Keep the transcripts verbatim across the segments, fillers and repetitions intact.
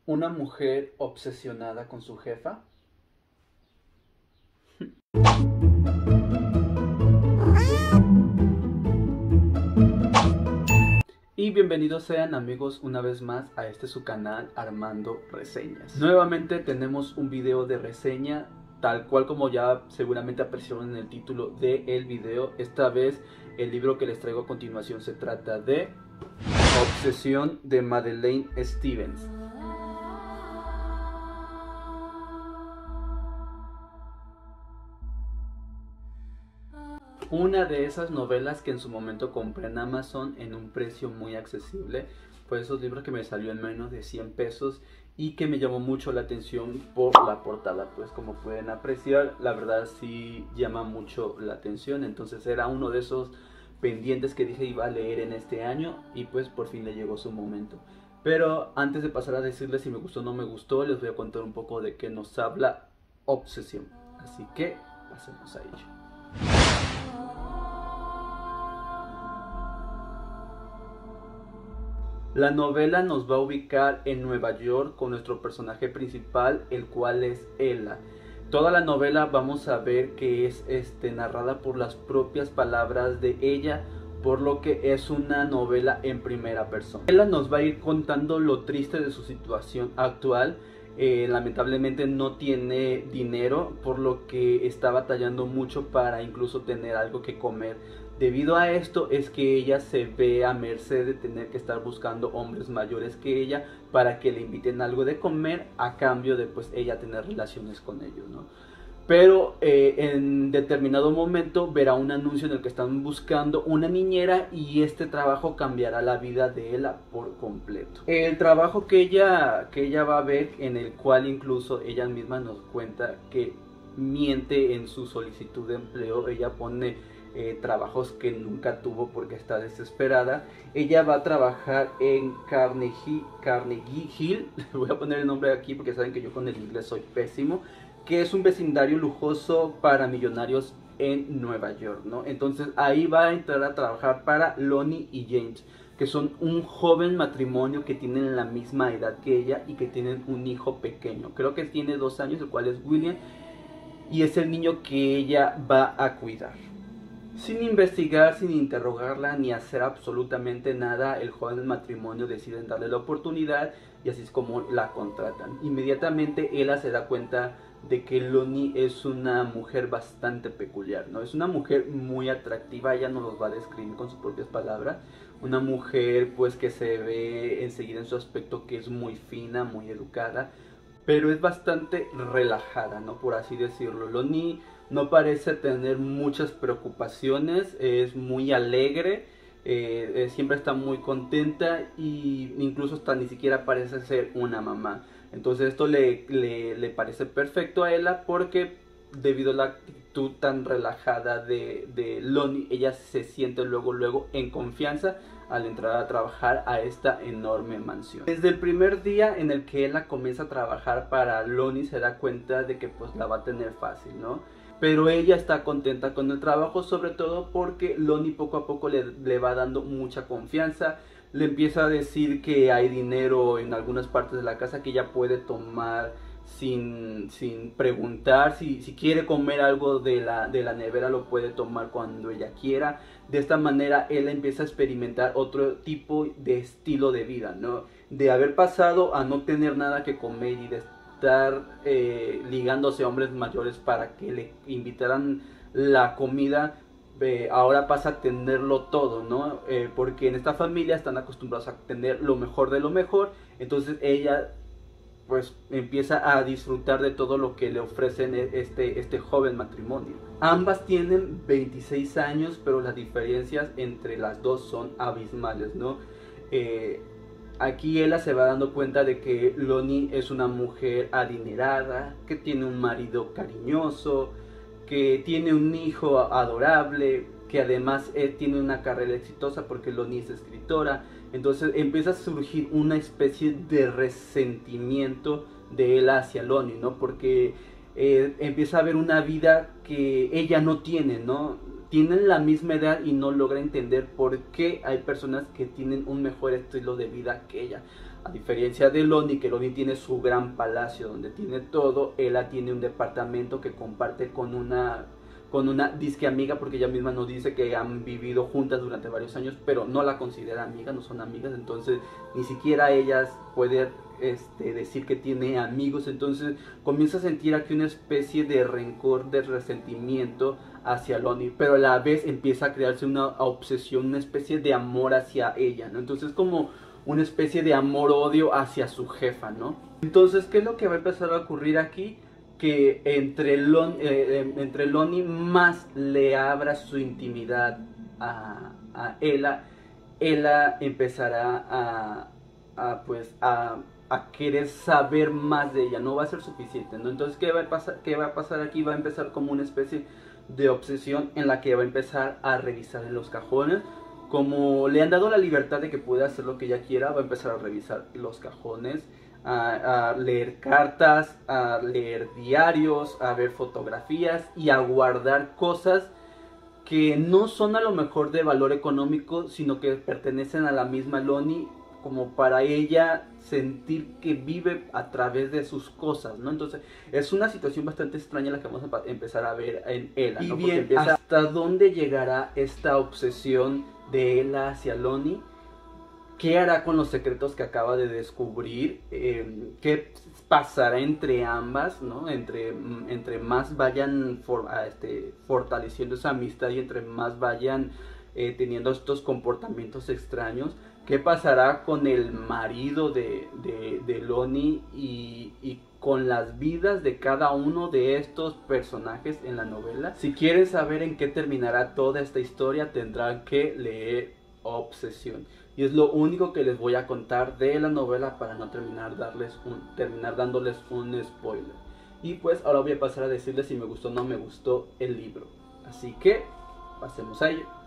Una mujer obsesionada con su jefa. Y bienvenidos sean amigos una vez más a este su canal Armando Reseñas. Nuevamente tenemos un video de reseña, tal cual como ya seguramente apreciaron en el título del video. Esta vez el libro que les traigo a continuación se trata de Obsesión de Madeleine Stevens. Una de esas novelas que en su momento compré en Amazon en un precio muy accesible. Fue esos libros que me salió en menos de cien pesos y que me llamó mucho la atención por la portada. Pues como pueden apreciar, la verdad sí llama mucho la atención. Entonces era uno de esos pendientes que dije iba a leer en este año y pues por fin le llegó su momento. Pero antes de pasar a decirles si me gustó o no me gustó, les voy a contar un poco de qué nos habla Obsesión. Así que pasemos a ello. La novela nos va a ubicar en Nueva York con nuestro personaje principal, el cual es Ella. Toda la novela vamos a ver que es este, narrada por las propias palabras de ella, por lo que es una novela en primera persona. Ella nos va a ir contando lo triste de su situación actual. Eh, lamentablemente no tiene dinero, por lo que está batallando mucho para incluso tener algo que comer. Debido a esto es que ella se ve a merced de tener que estar buscando hombres mayores que ella para que le inviten algo de comer a cambio de pues ella tener relaciones con ellos, ¿no? Pero eh, en determinado momento verá un anuncio en el que están buscando una niñera y este trabajo cambiará la vida de ella por completo. El trabajo que ella, que ella va a ver, en el cual incluso ella misma nos cuenta que miente en su solicitud de empleo, ella pone eh, trabajos que nunca tuvo porque está desesperada. Ella va a trabajar en Carnegie, Carnegie Hill, le voy a poner el nombre aquí porque saben que yo con el inglés soy pésimo, que es un vecindario lujoso para millonarios en Nueva York, ¿no? Entonces ahí va a entrar a trabajar para Lonnie y James, que son un joven matrimonio que tienen la misma edad que ella y que tienen un hijo pequeño. Creo que tiene dos años, el cual es William, y es el niño que ella va a cuidar. Sin investigar, sin interrogarla ni hacer absolutamente nada, el joven matrimonio decide darle la oportunidad y así es como la contratan. Inmediatamente ella se da cuenta de que Lonnie es una mujer bastante peculiar, ¿no? Es una mujer muy atractiva, ella nos los va a describir con sus propias palabras. Una mujer pues que se ve enseguida en su aspecto que es muy fina, muy educada, pero es bastante relajada, ¿no? Por así decirlo. Lonnie no parece tener muchas preocupaciones, es muy alegre, eh, siempre está muy contenta y incluso hasta ni siquiera parece ser una mamá. Entonces esto le, le, le parece perfecto a ella porque debido a la actitud tan relajada de, de Lonnie, ella se siente luego luego en confianza al entrar a trabajar a esta enorme mansión. Desde el primer día en el que ella comienza a trabajar para Lonnie se da cuenta de que pues la va a tener fácil, ¿no? Pero ella está contenta con el trabajo, sobre todo porque Lonnie poco a poco le, le va dando mucha confianza. Le empieza a decir que hay dinero en algunas partes de la casa que ella puede tomar sin, sin preguntar. Si, si quiere comer algo de la, de la nevera lo puede tomar cuando ella quiera. De esta manera él empieza a experimentar otro tipo de estilo de vida, ¿no? De haber pasado a no tener nada que comer y de estar eh, ligándose a hombres mayores para que le invitaran la comida, eh, ahora pasa a tenerlo todo, ¿no? Eh, porque en esta familia están acostumbrados a tener lo mejor de lo mejor, entonces ella pues empieza a disfrutar de todo lo que le ofrecen este, este joven matrimonio. Ambas tienen veintiséis años, pero las diferencias entre las dos son abismales, ¿no? Eh, Aquí ella se va dando cuenta de que Lonnie es una mujer adinerada, que tiene un marido cariñoso, que tiene un hijo adorable, que además eh, tiene una carrera exitosa porque Lonnie es escritora. Entonces empieza a surgir una especie de resentimiento de él hacia Lonnie, ¿no? Porque eh, empieza a ver una vida que ella no tiene, ¿no? Tienen la misma edad y no logra entender por qué hay personas que tienen un mejor estilo de vida que ella. A diferencia de Lonnie, que Lonnie tiene su gran palacio donde tiene todo, Ella tiene un departamento que comparte con una, con una disque amiga, porque ella misma nos dice que han vivido juntas durante varios años, pero no la considera amiga, no son amigas, entonces ni siquiera ellas pueden este, decir que tiene amigos. Entonces comienza a sentir aquí una especie de rencor, de resentimiento hacia Lonnie, pero a la vez empieza a crearse una obsesión, una especie de amor hacia ella, ¿no? Entonces como una especie de amor-odio hacia su jefa, ¿no? Entonces, ¿qué es lo que va a empezar a ocurrir aquí? Que entre, Lon, eh, entre Lonnie más le abra su intimidad a, a Ella, Ella empezará a, a pues, a, a querer saber más de ella, no va a ser suficiente, ¿no? Entonces, ¿qué va a pasar, qué va a pasar aquí? Va a empezar como una especie de obsesión en la que va a empezar a revisar en los cajones. Como le han dado la libertad de que pueda hacer lo que ella quiera, va a empezar a revisar los cajones, a, a leer cartas, a leer diarios, a ver fotografías y a guardar cosas que no son a lo mejor de valor económico, sino que pertenecen a la misma Lonnie, como para ella sentir que vive a través de sus cosas, ¿no? Entonces es una situación bastante extraña la que vamos a empezar a ver en Ella, ¿no? Y bien, empieza... ¿hasta dónde llegará esta obsesión de Ella hacia Lonnie? ¿Qué hará con los secretos que acaba de descubrir? Eh, ¿Qué pasará entre ambas, ¿no? Entre, entre más vayan for, a este, fortaleciendo esa amistad y entre más vayan eh, teniendo estos comportamientos extraños. ¿Qué pasará con el marido de, de, de Lonnie y, y con las vidas de cada uno de estos personajes en la novela? Si quieren saber en qué terminará toda esta historia, tendrán que leer Obsesión. Y es lo único que les voy a contar de la novela para no terminar, darles un, terminar dándoles un spoiler. Y pues ahora voy a pasar a decirles si me gustó o no me gustó el libro. Así que pasemos a ello.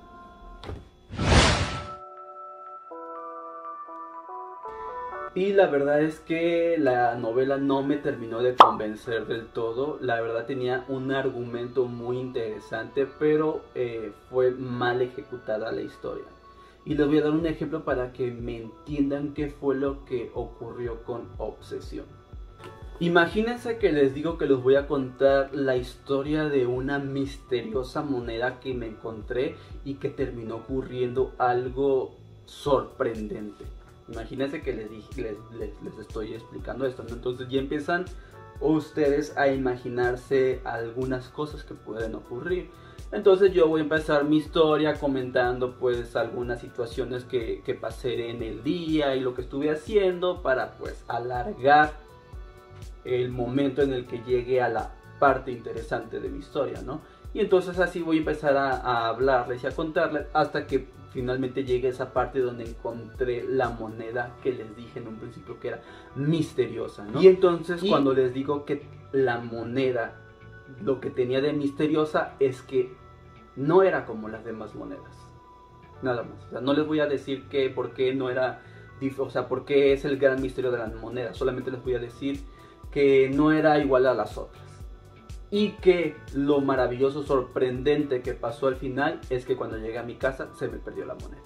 Y la verdad es que la novela no me terminó de convencer del todo. La verdad tenía un argumento muy interesante, pero eh, fue mal ejecutada la historia. Y les voy a dar un ejemplo para que me entiendan qué fue lo que ocurrió con Obsesión. Imagínense que les digo que les voy a contar la historia de una misteriosa moneda que me encontré y que terminó ocurriendo algo sorprendente. Imagínense que les, dije, les, les, les estoy explicando esto, ¿no? Entonces ya empiezan ustedes a imaginarse algunas cosas que pueden ocurrir. Entonces yo voy a empezar mi historia comentando pues algunas situaciones que, que pasé en el día y lo que estuve haciendo para pues alargar el momento en el que llegue a la parte interesante de mi historia, ¿no? Y entonces así voy a empezar a, a hablarles y a contarles hasta que finalmente llegue esa parte donde encontré la moneda que les dije en un principio que era misteriosa, ¿no? Y entonces y... cuando les digo que la moneda, lo que tenía de misteriosa es que no era como las demás monedas, nada más. O sea, no les voy a decir que por qué no era, o sea, por qué es el gran misterio de las monedas. Solamente les voy a decir que no era igual a las otras. Y que lo maravilloso, sorprendente que pasó al final es que cuando llegué a mi casa se me perdió la moneda.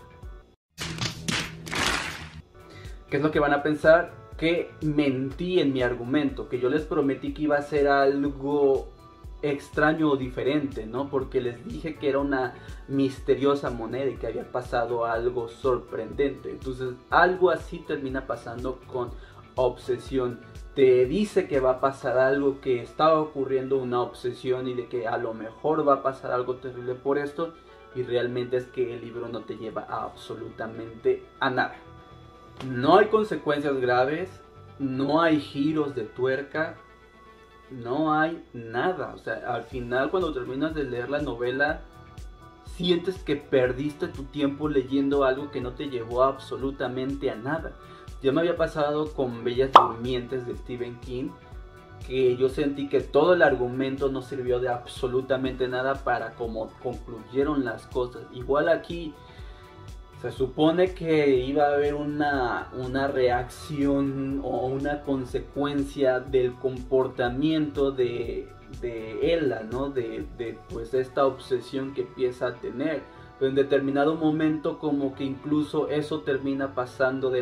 ¿Qué es lo que van a pensar? Que mentí en mi argumento, que yo les prometí que iba a ser algo extraño o diferente, ¿no? Porque les dije que era una misteriosa moneda y que había pasado algo sorprendente. Entonces algo así termina pasando con Obsesión. Te dice que va a pasar algo, que está ocurriendo una obsesión y de que a lo mejor va a pasar algo terrible por esto, y realmente es que el libro no te lleva a absolutamente a nada. No hay consecuencias graves, no hay giros de tuerca, no hay nada. O sea, al final cuando terminas de leer la novela sientes que perdiste tu tiempo leyendo algo que no te llevó absolutamente a nada. Ya me había pasado con Bellas Durmientes de Stephen King, que yo sentí que todo el argumento no sirvió de absolutamente nada para cómo concluyeron las cosas. Igual aquí se supone que iba a haber una, una reacción o una consecuencia del comportamiento de, de Ella, ¿no? De, de pues esta obsesión que empieza a tener. Pero en determinado momento como que incluso eso termina pasando de, la,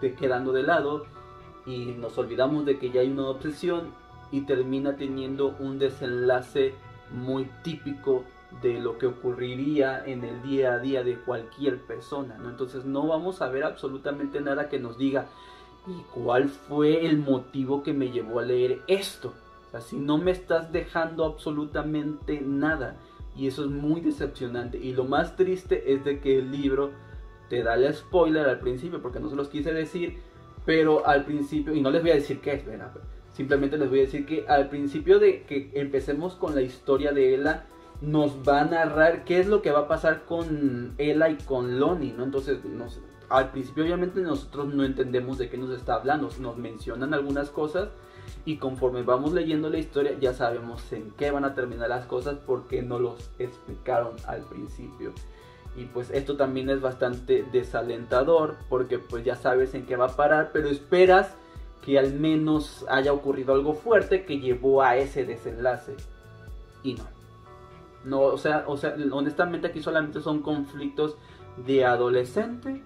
de quedando de lado y nos olvidamos de que ya hay una obsesión y termina teniendo un desenlace muy típico de lo que ocurriría en el día a día de cualquier persona, ¿no? Entonces no vamos a ver absolutamente nada que nos diga ¿y cuál fue el motivo que me llevó a leer esto? O sea, si no me estás dejando absolutamente nada, y eso es muy decepcionante. Y lo más triste es de que el libro te da el spoiler al principio, porque no se los quise decir, pero al principio, y no les voy a decir qué es, ¿verdad? Simplemente les voy a decir que al principio de que empecemos con la historia de Ella, nos va a narrar qué es lo que va a pasar con Ella y con Lonnie, ¿no? Entonces, nos, al principio obviamente nosotros no entendemos de qué nos está hablando, nos mencionan algunas cosas y conforme vamos leyendo la historia ya sabemos en qué van a terminar las cosas porque no los explicaron al principio. Y pues esto también es bastante desalentador porque pues ya sabes en qué va a parar, pero esperas que al menos haya ocurrido algo fuerte que llevó a ese desenlace. Y no. No, o sea, o sea, honestamente aquí solamente son conflictos de adolescente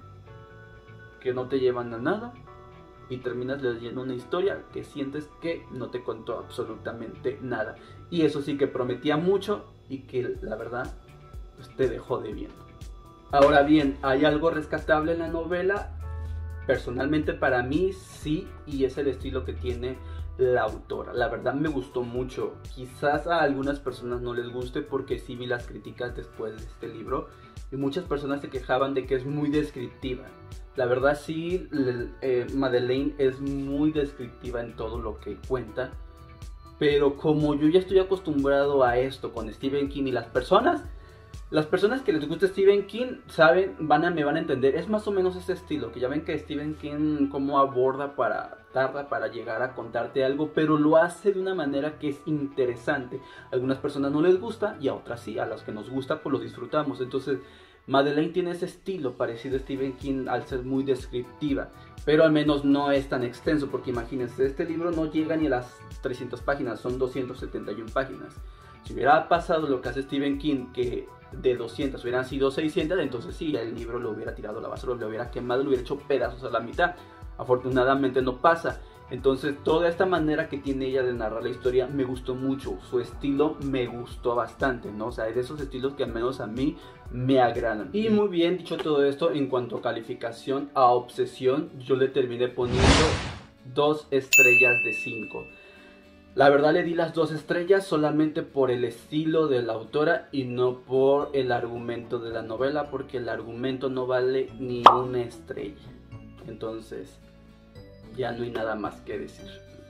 que no te llevan a nada y terminas leyendo una historia que sientes que no te contó absolutamente nada. Y eso sí que prometía mucho y que la verdad pues, te dejó debiendo. Ahora bien, ¿hay algo rescatable en la novela? Personalmente para mí sí, y es el estilo que tiene la autora. La verdad me gustó mucho. Quizás a algunas personas no les guste porque sí vi las críticas después de este libro y muchas personas se quejaban de que es muy descriptiva. La verdad sí, eh, Madeleine es muy descriptiva en todo lo que cuenta, pero como yo ya estoy acostumbrado a esto con Stephen King y las personas Las personas que les gusta Stephen King saben, van a, me van a entender, es más o menos ese estilo, que ya ven que Stephen King cómo aborda para, tarda para llegar a contarte algo, pero lo hace de una manera que es interesante. A algunas personas no les gusta y a otras sí, a las que nos gusta pues lo disfrutamos. Entonces Madeleine tiene ese estilo parecido a Stephen King al ser muy descriptiva, pero al menos no es tan extenso, porque imagínense, este libro no llega ni a las trescientas páginas, son doscientas setenta y una páginas. Si hubiera pasado lo que hace Stephen King, que de doscientas hubieran sido seiscientas, entonces sí, el libro lo hubiera tirado a la basura, lo hubiera quemado, lo hubiera hecho pedazos a la mitad. Afortunadamente no pasa. Entonces toda esta manera que tiene ella de narrar la historia me gustó mucho, su estilo me gustó bastante, ¿no? O sea, es de esos estilos que al menos a mí me agradan. Y muy bien, dicho todo esto, en cuanto a calificación a Obsesión, yo le terminé poniendo dos estrellas de cinco. La verdad le di las dos estrellas solamente por el estilo de la autora y no por el argumento de la novela, porque el argumento no vale ni una estrella. Entonces ya no hay nada más que decir.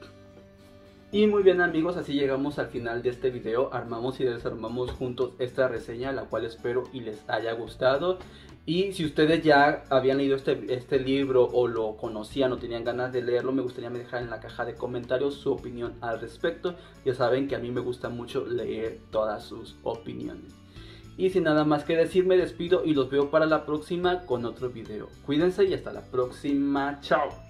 Y muy bien amigos, así llegamos al final de este video. Armamos y desarmamos juntos esta reseña, la cual espero y les haya gustado. Y si ustedes ya habían leído este, este libro o lo conocían o tenían ganas de leerlo, me gustaría me dejar en la caja de comentarios su opinión al respecto. Ya saben que a mí me gusta mucho leer todas sus opiniones. Y sin nada más que decir, me despido y los veo para la próxima con otro video. Cuídense y hasta la próxima. Chao.